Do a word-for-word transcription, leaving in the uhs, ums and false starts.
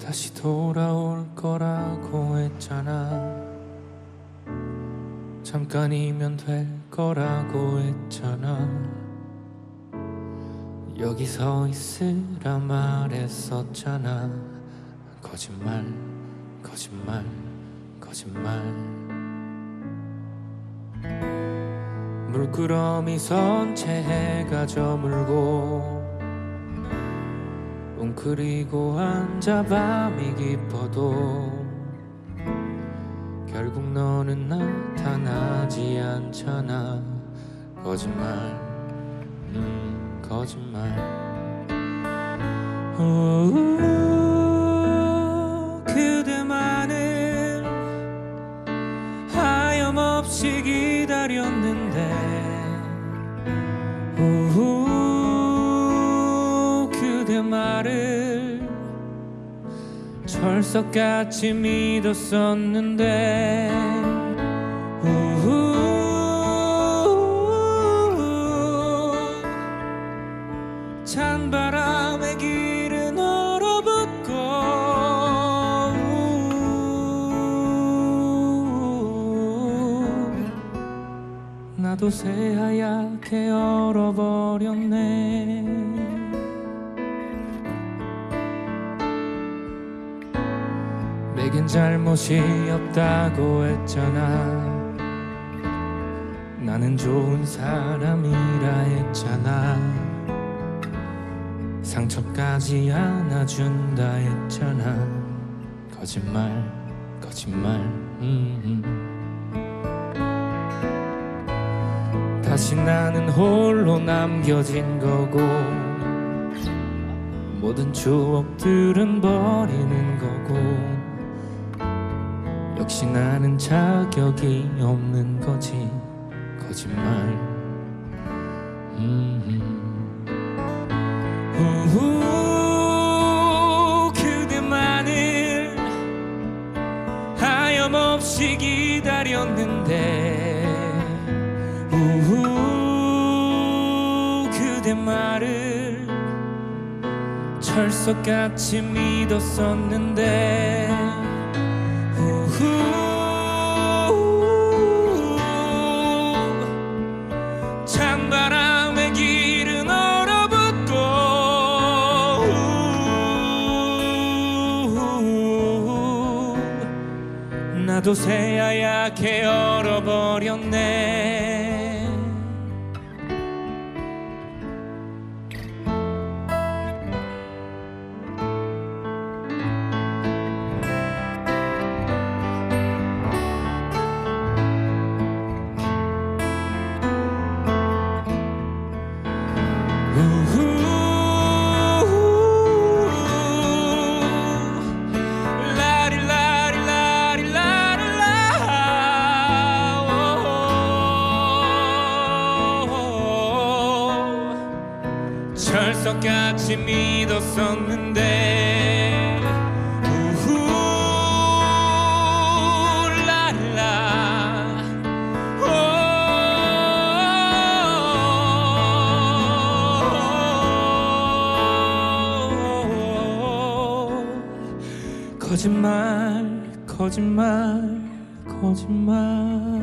다시 돌아올 거라고 했잖아. 잠깐이면 될 거라고 했잖아. 여기 서 있으라 말했었잖아. 거짓말, 거짓말, 거짓말. 물끄러미 선 채 해가 저물고 웅크리고 앉아 밤이 깊어도 결국 너는 나타나지 않잖아. 거짓말, 음, 거짓말. 오, 그대만을 하염없이 기다렸는데 오, 그대 말을 철석같이 믿었었는데 우후, 찬바람의 길은 얼어붙고 우후, 나도 새하얗게 얼어버렸네. 내겐 잘못이 없다고 했잖아. 나는 좋은 사람이라 했잖아. 상처까지 안아준다 했잖아. 거짓말, 거짓말. 음, 음. 다시 나는 홀로 남겨진 거고 모든 추억들은 버리는 거고 역시 나는 자격이 없는 거지. 거짓말. 음. 우후, 그대만을 하염없이 기다렸는데 우후, 그대 말을 철석같이 믿었었는데 우후, 찬바람의 길은 얼어붙고 우후, 나도 새하얗게 얼어버렸네. 철석같이 믿었었는데 우후, 랄라 오, 거짓말, 거짓말, 거짓말.